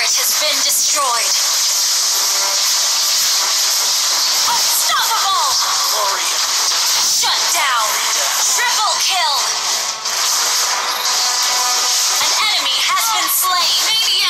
turret has been destroyed. Unstoppable! Gloria. Shut down! Triple kill! An enemy has been slain! Maniac!